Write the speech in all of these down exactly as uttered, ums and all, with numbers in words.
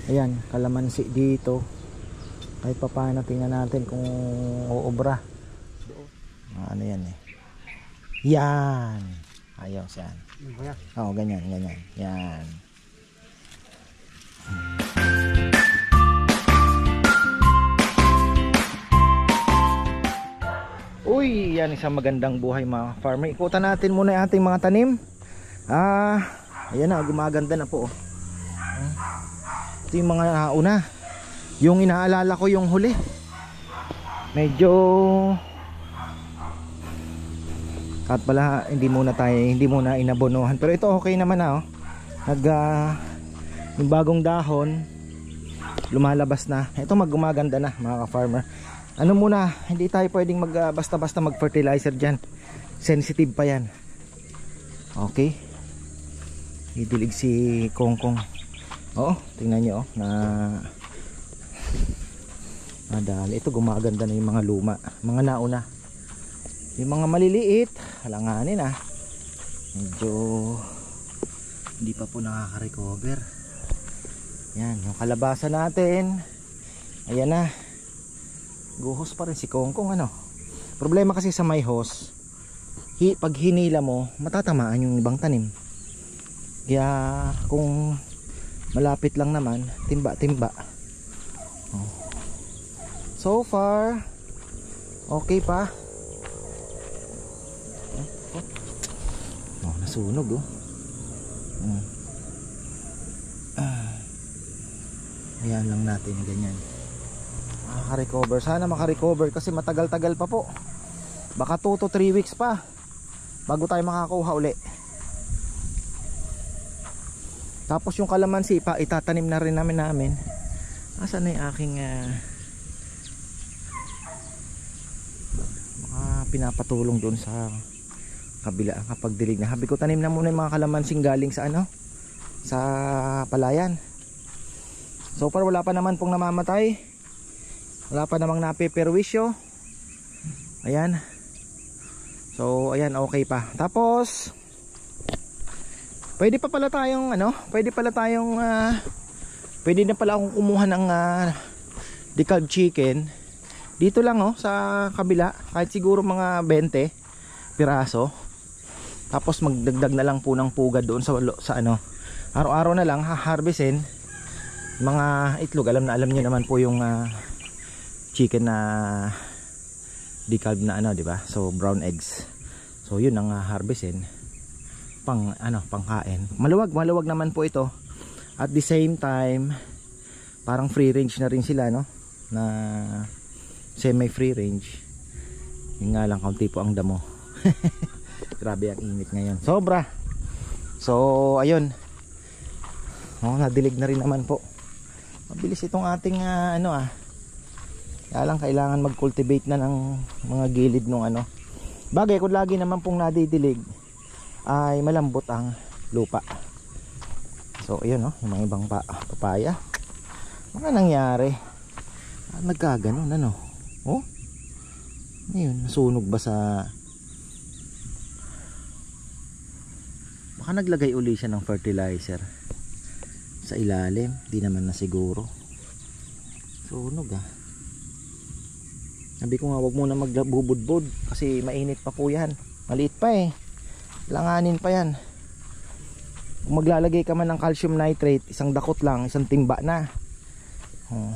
Ayan, kalamansi dito. Kahit pa paano, tingnan natin kung uubra. Ah, ano yan eh. Yan. Ayos yan. Oo, ganyan, ganyan. Yan. Uy, yan isang magandang buhay mga farmer. Ikutan natin muna yung ating mga tanim. Ah, ayan na, gumaganda na po. Ito yung mga nauna. Yung inaalala ko yung huli. Medyo at pala hindi muna tayo, hindi muna inabonohan. Pero ito okay naman na oh. Nag uh, yung bagong dahon lumalabas na. Ito maggumaganda na mga ka-farmer. Ano muna, hindi tayo pwedeng mag uh, basta-basta mag-fertilizer diyan. Sensitive pa 'yan. Okay. Idilig si Kongkong. Oo, tingnan niyo oh na madali. Ito gumaganda na yung mga luma, mga nauna. Yung mga maliliit, halanganin ah. Medyo hindi pa po nakaka-recover. Yan, yung kalabasa natin. Ayan na. Guhos pa rin si Kongkong ano. Problema kasi sa may hose, hi, pag hinila mo, matatamaan yung ibang tanim. Kaya kung malapit lang naman, timba-timba. Oh. So far okay pa. Oh, nasunog oh. Hmm. Ah. Ayan lang natin ganyan. Makaka-recover. Sana maka-recover kasi matagal-tagal pa po. Baka two to three weeks pa bago tayo makakuha uli. Tapos yung kalamansi pa itatanim na rin namin namin. Asan na yung aking uh, mga pinapatulong doon sa kabila kapag dilig na. Habi ko tanim na muna yung mga kalamansing galing sa ano, sa palayan. So far wala pa naman pong namamatay. Wala pa namang napeperwisyo. Ayan. So ayan, okay pa. Tapos pwede pa pala tayong ano, pwede pala tayong uh, pwede na pala akong kumuha ng uh, decalb chicken dito lang oh sa kabila, kahit siguro mga twenty piraso. Tapos magdagdag na lang po ng pugad doon sa sa ano. Araw-araw na lang ha-harvestin mga itlog. Alam na alam niyo naman po yung uh, chicken na decalb na ano, di ba? So brown eggs. So yun ang uh, harvestin pang ano, pangkain. Maluwag, maluwag naman po ito. At the same time, parang free range na rin sila, no? Na semi free range. Yung nga lang kaunti po ang damo. Grabe ang init ngayon. Sobra. So ayun. Oh, nadilig na rin naman po. Mabilis itong ating uh, ano ah. Kaya lang kailangan mag-cultivate na ng mga gilid nung ano. Bagay kung lagi naman pong nadidilig ay malambot ang lupa. So ayun oh, yung mga ibang pa papaya. Mga nangyari. Ah, nagkaganon ano. Oh. Ayun, nasunog ba sa baka naglagay uli siya ng fertilizer sa ilalim, di naman na siguro. Sunog ah. Sabi ko nga wag muna magbubudbud kasi mainit pa po yan. Maliit pa eh. Langanin pa yan. Kung maglalagay ka man ng calcium nitrate, isang dakot lang, isang timba na. Oh.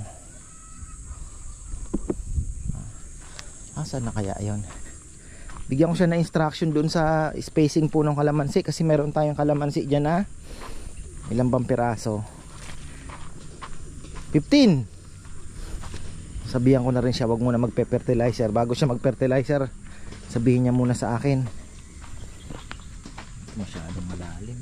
Asan na kaya yon? Bigyan ko siya ng instruction dun sa spacing po ng kalamansi kasi meron tayong kalamansi dyan na ilang bang piraso? fifteen. Sabihan ko na rin siya wag muna magpe-fertilizer. Bago siya mag-fertilizer, sabihin niya muna sa akin. Masyadong malalim.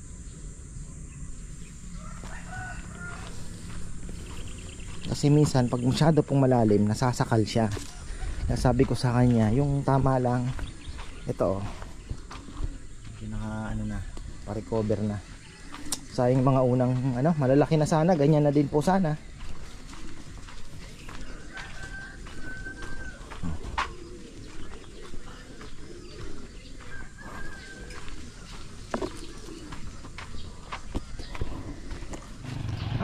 Kasi minsan pag masyado pong malalim, nasasakal siya. Sabi ko sa kanya, yung tama lang ito oh. Naka ano na, pa-recover na. Sayang mga unang ano, malalaki na sana, ganyan na din po sana.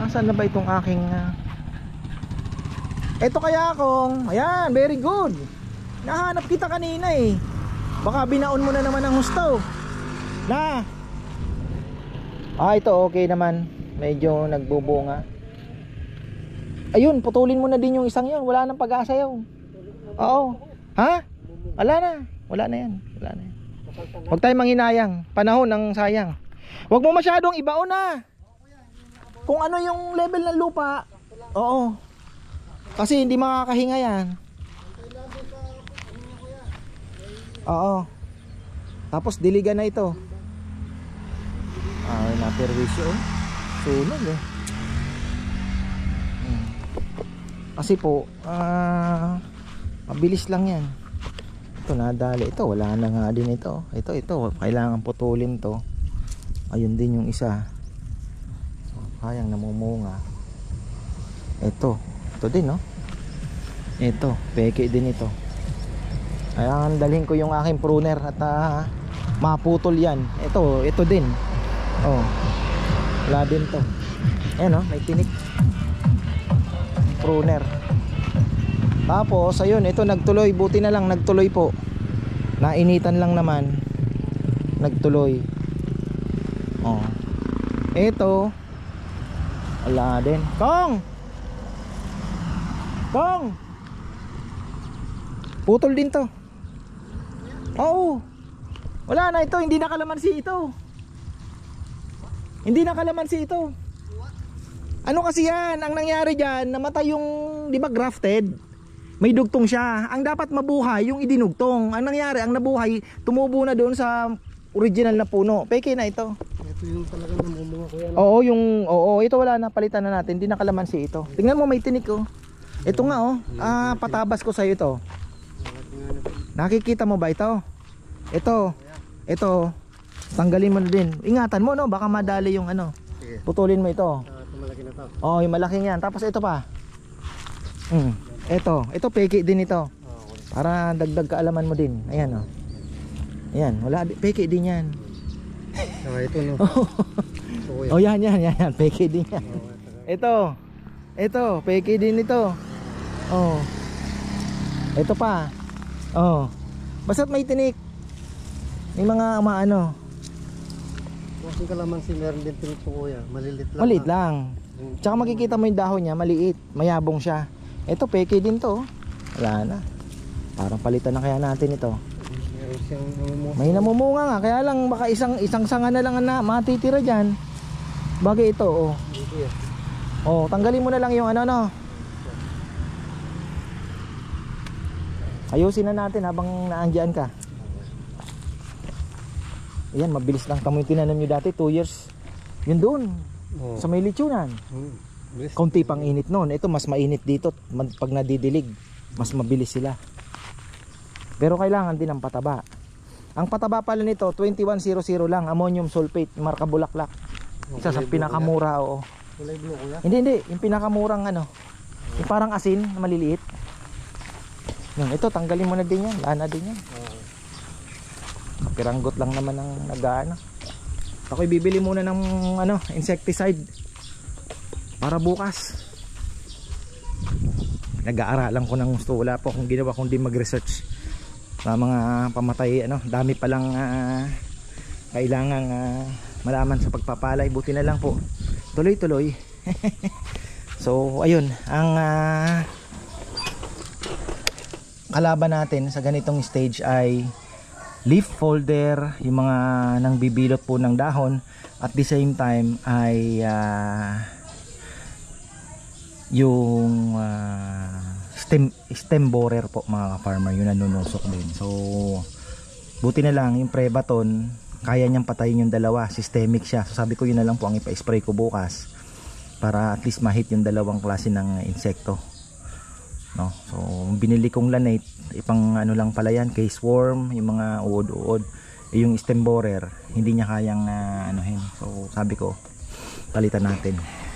Nasaan na ba itong aking uh... Ito kaya akong, ayan, very good. Nahanap kita kanina eh. Baka binaon mo na naman ang husto. Na. Ah, ito okay naman. Medyo nagbubunga. Ayun, putulin mo na din yung isang yun. Wala nang pag-asa yun. Oo. Ha? Wala na. Wala na yan. Wala na yan. Huwag tayong manghinayang. Panahon ang sayang. Huwag mo masyadong ibaon na. Kung ano yung level ng lupa. Oo. Kasi hindi makakahinga yan. Oo. Tapos diligan na ito. Ay, na-perwisyo. Sunog eh. Hmm. Kasi po, ah, mabilis lang yan. Ito nadali. Ito, wala na nga din ito. Ito, ito. Kailangan putulin to. Ayun din yung isa. So, kayang namumunga. Ito. Ito din, no? Ito. Peke din ito. Kaya dalhin ko yung aking pruner at uh, maputol yan. Ito, ito din. Oh. Wala din to. Ayan, no? May tinik. Pruner. Tapos, ayun. Ito nagtuloy. Buti na lang nagtuloy po. Nainitan lang naman. Nagtuloy. Oh. Ito. Wala din. Kong! Kong! Putol din to. Oo. Wala na ito. Hindi na kalamansi ito. Hindi na kalamansi ito. Ano kasi yan? Ang nangyari dyan, namatay yung, di ba, grafted? May dugtong siya. Ang dapat mabuhay, yung idinugtong. Ang nangyari, ang nabuhay, tumubo na doon sa original na puno. Peke na ito. Ito yung talaga namumunga ko yan. Oo, yung, oo, ito wala na, palitan na natin. Hindi na kalamansi ito. Tingnan mo, may tinik oh. Ito nga oh, ah, patabas ko sa'yo ito. Nakikita mo ba ito? Ito, ito, tanggalin mo na din. Ingatan mo no, baka madali yung ano. Putulin mo ito. Malaki na to. Oh, yung malaking yan. Tapos ito pa. Hmm. Ito, ito peke din ito. Para dagdag kaalaman mo din. Ayan oh. Ayan, wala, peke din yan. Saka ito no. Oh, yan, yan, yan, peke din yan. Ito. Ito, peke din ito. Oh. Ito pa. Oh. Basta't may tinik. May mga maano. Kasi kalamansi meron din tinik po kuya. Malilit lang. Maliit lang. Tsaka makikita mo yung dahon niya, maliit, mayabong siya. Ito peke din to. Wala na. Parang palitan na kaya natin ito. Meron siyang namumunga. May namumunga nga, kaya lang baka isang isang sanga na lang na matitira diyan. Bagay ito, oh. Oh, tanggalin mo na lang yung ano no. Ayusin na natin habang naandiyan ka. Ayan, mabilis lang kamo yung tinanim nyo dati, two years. Yun doon, oh. Sa may lechonan. Hmm. Kaunti pang init noon. Ito mas mainit dito. Pag nadidilig, mas mabilis sila. Pero kailangan din ng pataba. Ang pataba pala nito, twenty-one hundred lang. Ammonium sulfate, marka Bulaklak. Isa sa pinakamura, oo. Kulay blue kuya? Hindi, hindi. Yung pinakamurang ano. Yung parang asin, maliliit. Yung, ito, tanggalin mo na din yan. Lana din yan. Kapiranggot lang naman ang nag-ano. Ako'y bibili muna ng ano, insecticide para bukas. Nag-aaralan ko ng gusto. Wala po akong ginawa kundi mag-research sa mga pamatay. Ano, dami palang uh, kailangan uh, malaman sa pagpapalay. Buti na lang po. Tuloy-tuloy. So, ayun. Ang uh, kalaban natin sa ganitong stage ay leaf folder, yung mga nang bibilot po ng dahon, at the same time ay uh, yung uh, stem, stem borer po mga farmer, yun nanunusok din. So buti na lang yung Prebaton, kaya niyang patayin yung dalawa, systemic siya. So sabi ko yun na lang po ang ipa-spray ko bukas para at least ma-hit yung dalawang klase ng insekto. No, so binili kong lanate, ipang ano lang pala yan, case worm, yung mga uod-uod. Eh, yung stem borer hindi niya kayang uh, anuhin. So sabi ko palitan natin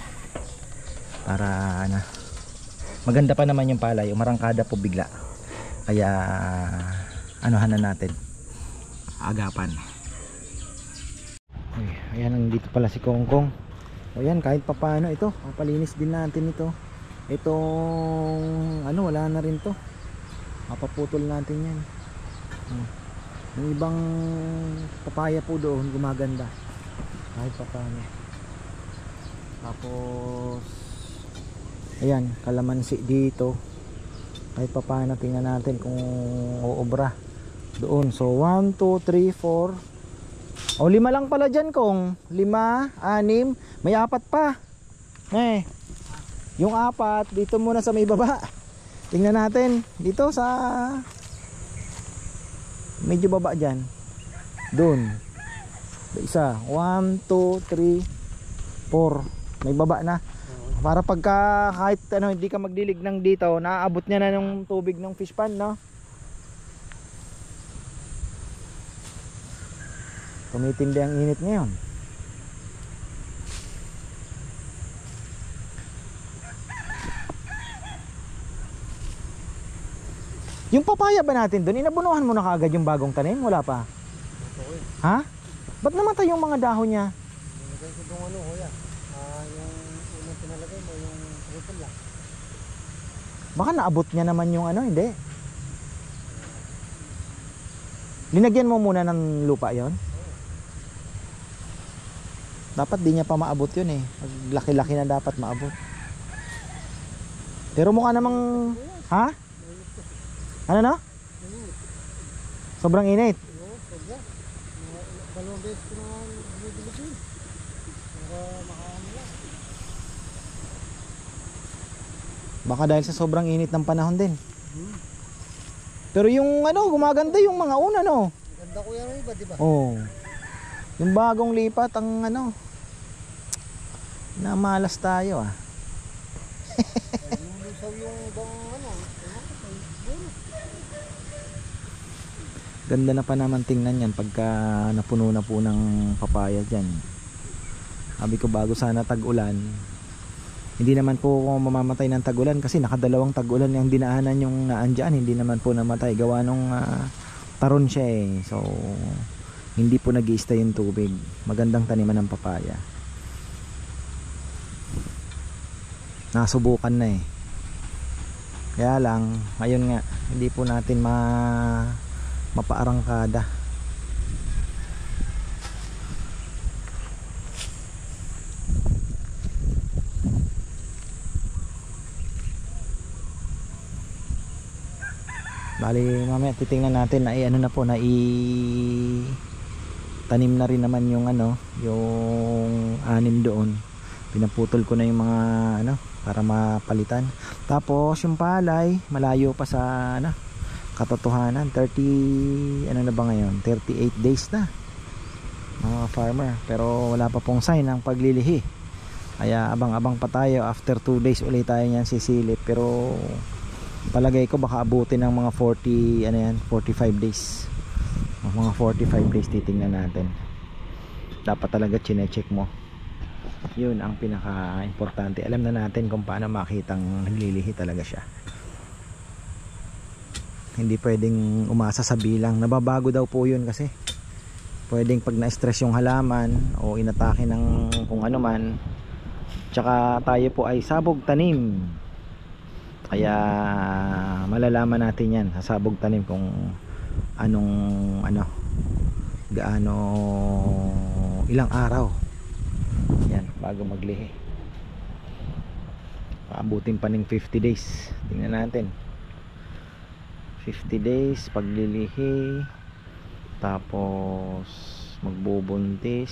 para ano, maganda pa naman yung palay, umarangkada po bigla. Kaya uh, anuhan na natin, agapan. Ay, ayan, nandito pala si Kongkong. O yan, kahit papaano ito, papalinis din natin ito. Itong ano, wala na rin to. Mapaputol natin yan. Hmm. Yung ibang papaya po doon gumaganda kahit papaano. Tapos ayan, kalamansi dito kahit papaano, tingnan natin kung uobra doon. So one, two, three, four. O lima lang pala dyan kung lima, anim, may apat pa eh. Yung apat dito muna sa may baba. Tingnan natin dito sa medyo baba dyan. Doon isa, one, two, three, four. May baba na. Para pagka kahit ano hindi ka magdilig ng dito, naaabot niya na yung tubig ng fish pond, no? Tumitindi ang init ngayon. Yung papaya ba natin doon, inabunuhan mo na kaagad yung bagong tanim? Wala pa? Ha? Ba't namatay yung mga dahon niya? Nilagay ko itong ano, kuya. Ah, yung unang pinalagay mo, yung triple lang. Baka naabot niya naman yung ano, hindi? Linagyan mo muna ng lupa yon. Dapat di niya pa maabot yun eh. Laki-laki na dapat maabot. Pero mukha namang... Ha? Ano na? Sobrang init. Oo, sobra. Dalawang beses ko na binibiligin. Para makaano lang. Baka dahil sa sobrang init ng panahon din. Pero yung ano, gumaganda yung mga una, no? Ganda ko yan iba, di ba? Oo. Yung bagong lipat, ang ano, namalas tayo ah. Yung lusaw yung ibang ano. Ganda na pa naman tingnan yan pagka napuno na po ng papaya dyan. Sabi ko bago sana tag-ulan, hindi naman po mamamatay ng tag-ulan kasi nakadalawang tag-ulan yung dinaanan yung naandyan, hindi naman po namatay gawa nung uh, taron siya eh. So hindi po nag-i-stay yung tubig. Magandang taniman ng papaya. Nasubukan na eh. Kaya lang ngayon nga hindi po natin ma mapaarangkada. Bali mamaya titingnan natin na i-ano na po na i tanim na rin naman yung ano, yung anim doon. Pinaputol ko na yung mga ano para mapalitan. Tapos yung palay malayo pa sa ano katotohanan, thirty ano na ba ngayon, thirty-eight days na mga farmer, pero wala pa pong sign ng paglilihi. Kaya abang-abang pa tayo, after two days ulit tayo niyan sisilip. Pero palagay ko baka abutin ng mga forty ano yan, forty-five days. Mga forty-five days titingnan natin. Dapat talaga chine-check mo. Yun ang pinaka-importante. Alam na natin kung paano makitang naglilihi talaga siya. Hindi pwedeng umasa sa bilang. Nababago daw po yun kasi pwedeng pag na-stress yung halaman o inatake ng kung ano man, tsaka tayo po ay sabog tanim. Kaya malalaman natin yan sa sabog tanim kung anong ano, gaano, ilang araw yan bago maglihi. Paabutin pa ng fifty days. Tingnan natin, fifty days paglilihi, tapos magbubuntis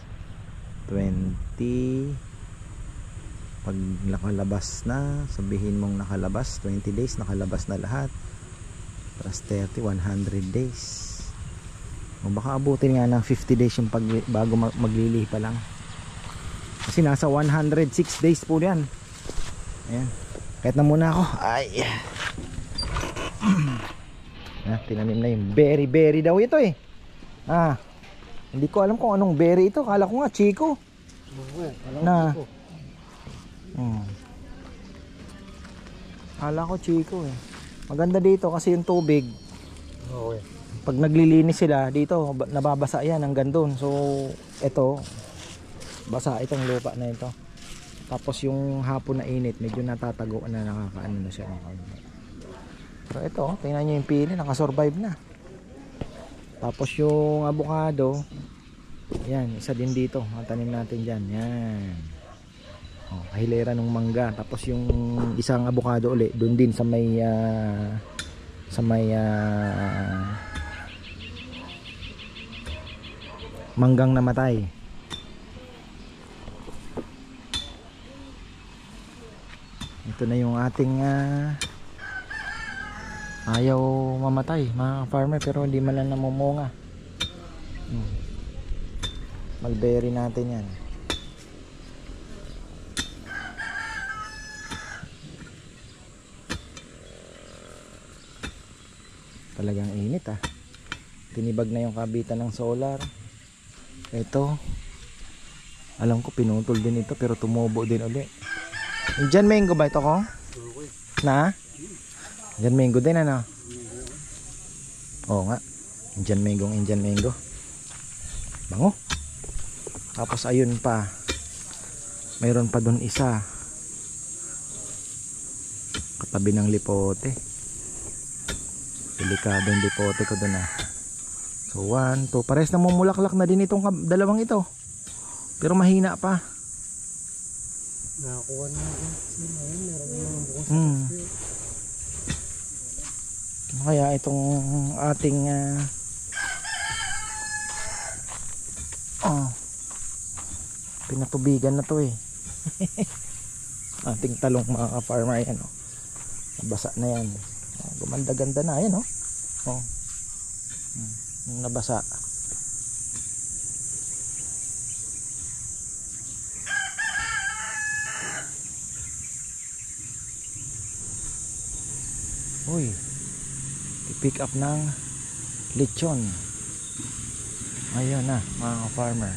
twenty, pag nakalabas na, sabihin mong nakalabas twenty days, nakalabas na lahat, plus thirty, one hundred days. O baka abutin nga ng fifty days yung pag, bago maglilihi pa lang, kasi nasa one hundred six days po yan. Ayan, kahit na muna ako. Ay ah, tinanim na yung berry berry daw ito eh. Ah, hindi ko alam kung anong berry ito. Kala ko nga chico na hmm. Kala ko chico eh. Maganda dito kasi yung tubig, Oo eh. pag naglilinis sila dito nababasa yan hanggang doon. So ito basa itong lupa na ito. Tapos yung hapon na init, medyo natatago na, nakakaano na siya. Pero ito, tingnan nyo yung pili, nakasurvive na. Tapos yung avocado, yan, isa din dito, matanim natin dyan, yan. Oh, kahilera ng mangga. Tapos yung isang avocado uli, dun din sa may uh, sa may uh, manggang namatay. Ito na yung ating uh, ayaw mamatay mga farmer, pero hindi man lang namumunga. hmm. Mulberry natin yan. Talagang init ah. Tinibag na yung kabitan ng solar. Ito, alam ko pinutol din ito pero tumubo din uli. Indian mango ba ito ko? Na? Indian mango din ano? Oo nga. Indian mango, Indian mango. Bango. Tapos ayun pa. Mayroon pa dun isa. Katabi ng lipote. Delikado yung lipote ko dun ah. So one, two. Pares na mumulaklak na din itong dalawang ito. Pero mahina pa. Nakakuha na natin sila. Meron mga bukas sa hmm. Kaya itong ating uh, oh, pinatubigan na to eh. Ating talong mga ka-farmer yan oh. Nabasa na yan. Gumanda-ganda na yan oh. Oh. Hmm. Nabasa. Uy, i-pick up ng lechon. Ayun na mga farmer.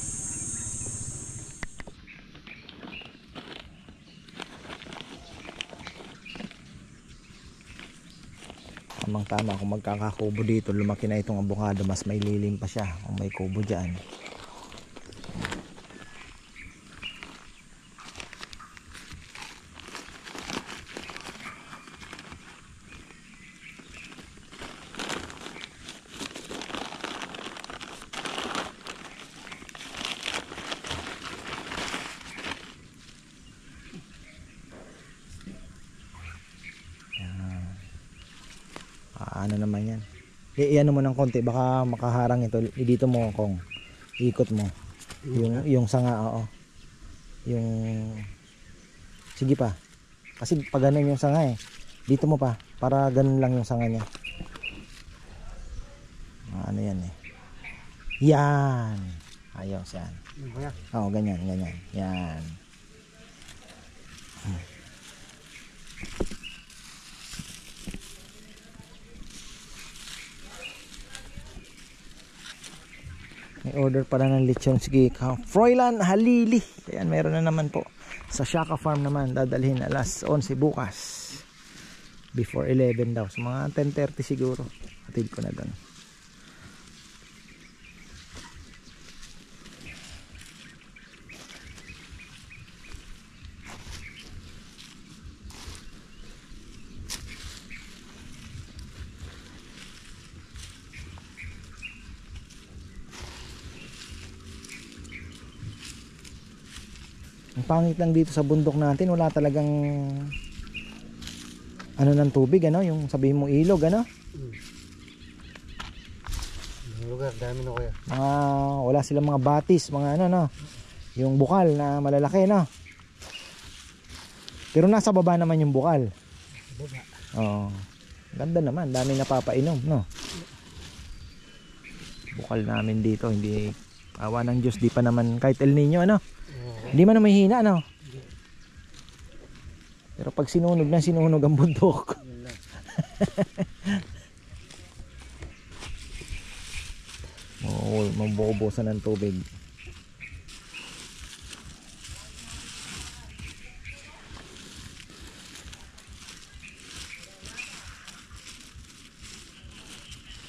Tamang tama kung magkakakubo dito, lumaki na itong avocado, mas may lilim pa siya kung may kubo dyan. Ano naman yan, i-ano mo ng konti baka makaharang ito. Dito mo kung ikot mo yung, yung sanga. Oo, yung sige pa, kasi pag ganun yung sanga eh, dito mo pa para ganun lang yung sanga niya. Ano yan eh, yan, ayos yan. Oo, ganyan ganyan yan. hmm. May order pala ng lechon. Sige, Froilan Halili. Ayan, meron na naman po. Sa Shaka Farm naman, dadalhin alas onse bukas. Before eleven daw. So mga ten thirty siguro. Hatid ko na doon. Ang pangit lang dito sa bundok natin, wala talagang ano ng tubig, ano, yung sabihin mo ilog, ano? Hmm. Lugar, dami na kuya. Mga, wala silang mga batis, mga ano, no? Yung bukal na malalaki, no? Pero nasa baba naman yung bukal. Baba. Oo. Ganda naman, daming napapainom, no? Bukal namin dito, hindi, awa ng Diyos, di pa naman, kahit El Nino, ano? Hindi man na mahina, no? Pero pag sinunog na, sinunog ang bundok. Oo, mabubusan ng tubig.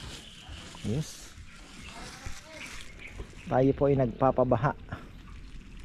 Yes. Tayo po ay nagpapabaha.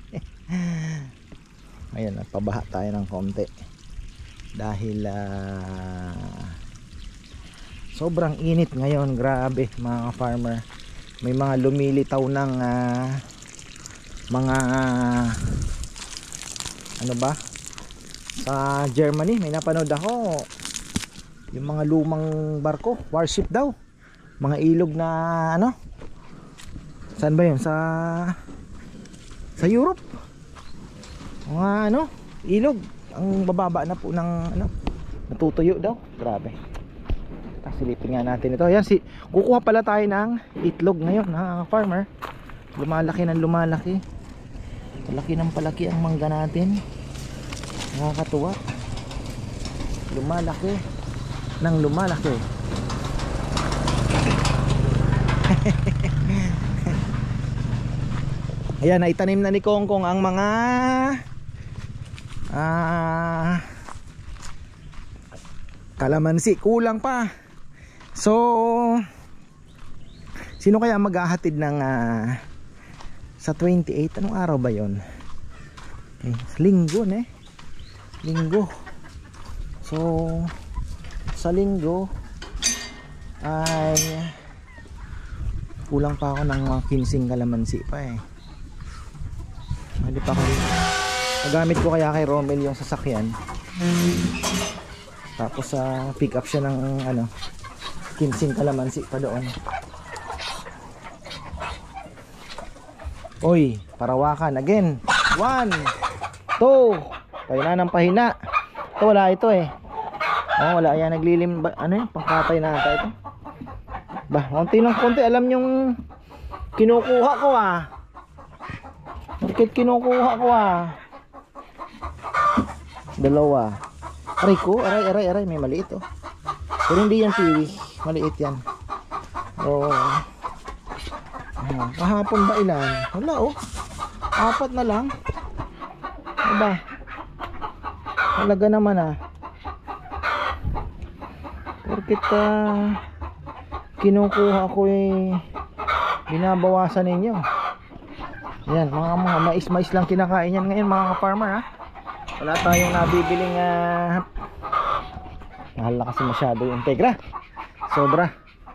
Ayan, nagpabaha tayo ng konti dahil uh, sobrang init ngayon. Grabe mga farmer, may mga lumilitaw ng uh, mga uh, ano ba sa Germany. May napanood ako, yung mga lumang barko, warship daw, mga ilog na ano, saan ba yun, sa sa Europe, mga ano, ilog, ang bababa na po ng ano, natutuyo daw. Grabe. Silipin nga natin ito. Ayan, si, kukuha pala tayo ng itlog ngayon ha, farmer. Lumalaki ng lumalaki, palaki ng palaki ang mangga natin. Nakakatuwa, lumalaki ng lumalaki. Ayan, naitanim na ni Kongkong ang mga ah, kalamansi. Kulang pa. So sino kaya maghahatid ng uh, sa twenty-eight? Anong araw ba yon? Okay, linggo ne? Linggo. So sa linggo ay kulang pa ako ng mga fifteen kalamansi pa eh. Hindi pa ako. Magamit ko kaya kay Romel yung sasakyan. Tapos sa uh, pick up siya ng ano, fifteen kalamansi pa doon. Oy, parawakan again. One, two. Pahina ng pahina. Ito wala ito eh. Oh, wala yan, naglilim ba, ano yun, pangkatay na ata ito. Ba, konti ng konti, alam yung kinukuha ko ah. Bakit kinukuha ko ah? Dalawa. Aray ko, aray, aray, aray, may maliit oh. Pero hindi yan kiwi, maliit yan. Oh. Ah, kahapon ba ilan? Wala oh. Apat na lang. Diba? Talaga naman ah. Bakit uh, kinukuha ko eh, binabawasan ninyo. Yan, mga mga mais-mais lang kinakain yan ngayon mga ka-farmer ha. Wala tayong nabibiling uh, mahal na kasi masyado yung Integra. Sobra.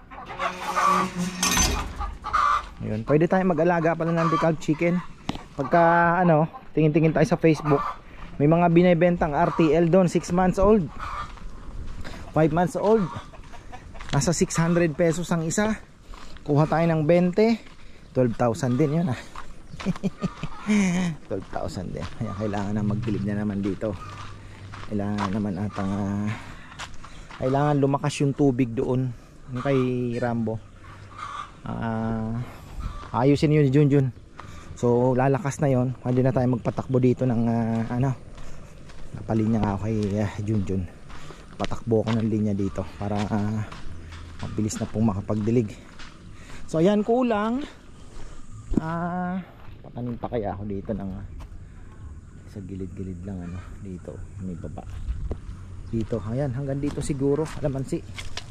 Ayun, pwede tayong mag-alaga pala ng decal chicken. Pagka ano, tingin-tingin tayo sa Facebook, may mga binibentang R T L doon, six months old, five months old. Nasa six hundred pesos ang isa. Kuha tayo ng twenty, twelve thousand din yun ah. twelve thousand din. Kaya kailangan na magdilig na naman dito. Kailangan naman atang uh, kailangan lumakas yung tubig doon yung kay Rambo. uh, Ayusin yun ni Junjun. So lalakas na yon. Pwede na tayo magpatakbo dito ng uh, ano, napalinya nga ako kay uh, Junjun. Patakbo ako ng linya dito para uh, mabilis na pong makapagdilig. So ayan, kulang ah, patanim pa kaya ako dito ng uh, sa gilid-gilid lang ano, dito may baba dito. Ayan, hanggang dito siguro kalamansi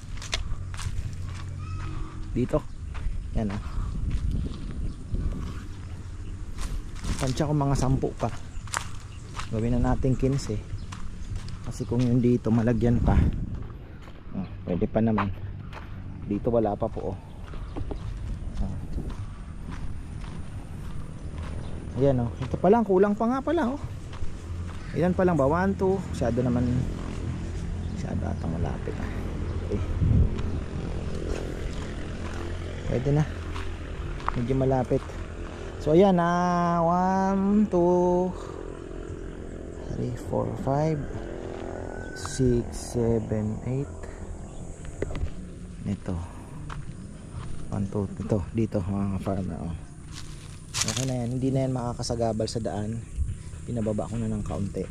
dito. Yan ah, tansya ko mga sampu pa. Gawin na natin quince kasi kung yun dito malagyan pa, oh, pwede pa naman. Dito wala pa po oh. Oh. Ayan oh, ito pa lang, kulang pa nga pala oh. Ilan pa lang ba? one, two. Masyado naman, masyado atang malapit ah. Okay, pwede na, medyo malapit. So ayan na, one, two, three, four, five, six, seven, eight. Ito one, two, ito dito mga farmer oh. Okay na yan, hindi na yan makakasagabal sa daan. Pinababa ko na ng kaunti.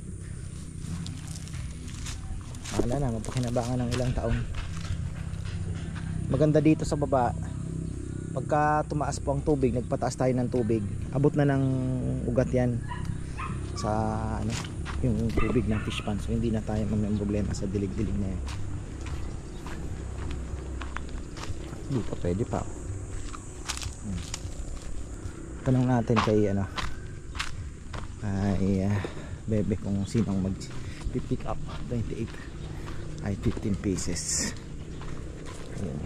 Wala na, mapakinabangan ng ilang taon. Maganda dito sa baba, pagka tumaas po ang tubig, nagpataas tayo ng tubig, abot na ng ugat yan sa ano, yung tubig ng fish pond. So hindi na tayo may problema sa dilig-dilig na yan. Dito pwede pa hmm. Tanong natin kay ano, ay uh, bebe kung sinong mag pick up. Twenty-eight ay fifteen pieces. Ayan.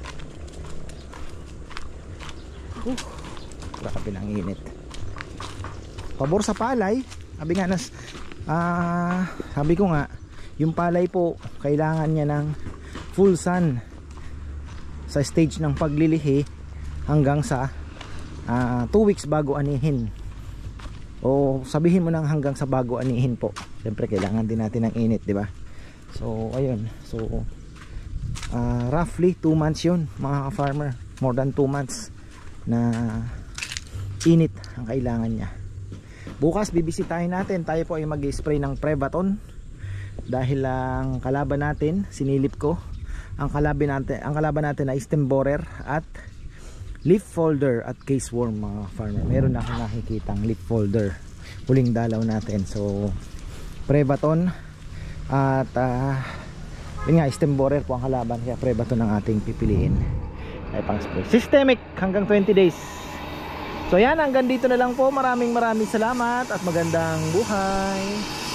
Uh, grabe ng init. Pabor sa palay. Sabi nga nas ah, sabi ko nga yung palay po kailangan niya ng full sun sa stage ng paglilihi hanggang sa two uh, weeks bago anihin, o sabihin mo nang hanggang sa bago anihin po. Siyempre kailangan din natin ng init, di ba? So ayun, so uh, roughly two months yun mga ka-farmer, more than two months na init ang kailangan niya. Bukas bibisitahin natin, tayo po ay mag-spray ng Prevaton dahil ang kalaban natin, sinilip ko, ang kalaban natin, ang kalaban natin ay stem borer at leaf folder at case worm mga farmer. Meron na akong nakikitang leaf folder, huling dalaw natin. So Prevaton at uh, yun nga, stem borer po ang kalaban, kaya Prevaton ang ating pipiliin ay pang spray. Systemic hanggang twenty days. So yan, hanggang dito na lang po. Maraming maraming salamat at magandang buhay.